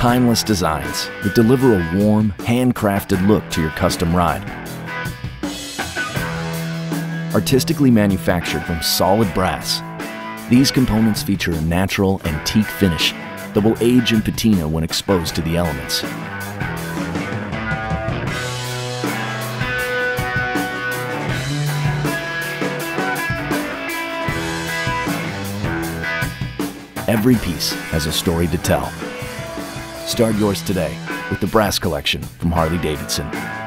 Timeless designs that deliver a warm, handcrafted look to your custom ride. Artistically manufactured from solid brass, these components feature a natural antique finish that will age and patina when exposed to the elements. Every piece has a story to tell. Start yours today with the Brass Collection from Harley Davidson.